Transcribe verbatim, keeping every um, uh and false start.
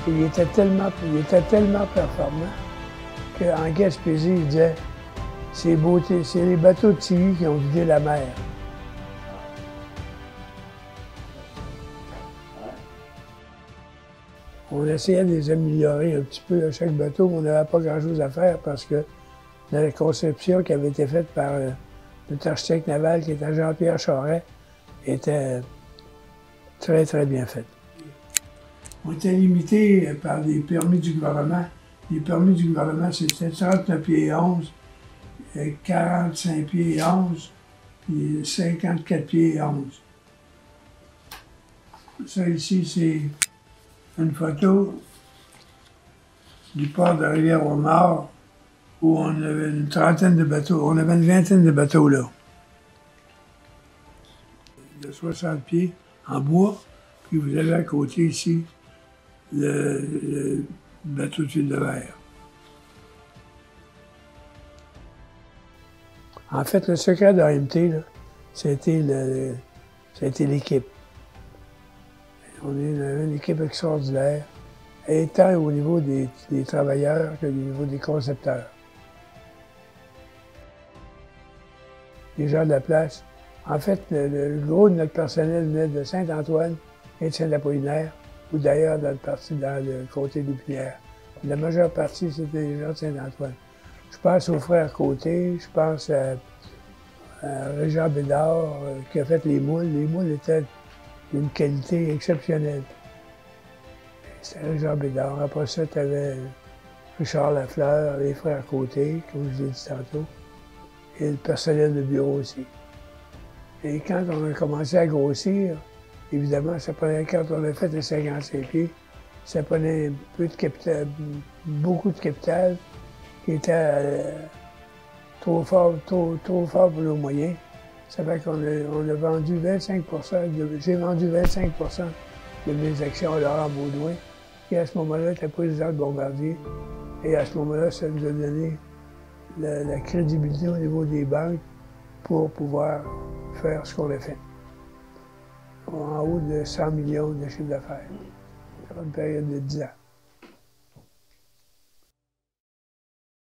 il était tellement, il était tellement performant qu'en Gaspésie, il disait c'est beauté, c'est les bateaux de Tilly qui ont vidé la mer. On essayait de les améliorer un petit peu à chaque bateau, mais on n'avait pas grand-chose à faire parce que la conception qui avait été faite par euh, notre architecte naval, qui était Jean-Pierre Charest, était très, très bien faite. On était limité par les permis du gouvernement. Les permis du gouvernement, c'était trente-neuf pieds et onze, quarante-cinq pieds et onze, puis cinquante-quatre pieds et onze. Ça ici, c'est une photo du port de Rivière-au-Nord où on avait une trentaine de bateaux, on avait une vingtaine de bateaux là. De soixante pieds en bois, puis vous avez à côté ici le, le bateau de fil de verre. En fait, le secret de l'A M T, c'était l'équipe. On est une, une équipe extraordinaire, tant au niveau des, des travailleurs que au niveau des concepteurs. Les gens de la place. En fait, le, le gros de notre personnel venait de Saint-Antoine et de Saint-Apollinaire, ou d'ailleurs dans le parti dans le comté d'Épinière. La majeure partie, c'était les gens de Saint-Antoine. Je pense aux frères Côté, je pense à, à Régent Bédard, euh, qui a fait les moules. Les moules étaient d'une qualité exceptionnelle. C'était Régent Bédard. Après ça, tu avais Richard Lafleur, les frères Côté, comme je l'ai dit tantôt, et le personnel de bureau aussi. Et quand on a commencé à grossir, évidemment, ça prenait, quand on a fait les cinquante-cinq pieds, ça prenait un peu de capital, beaucoup de capital, qui était euh, trop fort, trop, trop fort pour nos moyens. Ça fait qu'on a, on a vendu vingt-cinq pour cent, j'ai vendu vingt-cinq pour cent de mes actions à Laurent Baudouin, qui à ce moment-là était président de Bombardier. Et à ce moment-là, ça nous a donné la, la crédibilité au niveau des banques pour pouvoir faire ce qu'on a fait. En haut de cent millions de chiffre d'affaires, sur une période de dix ans.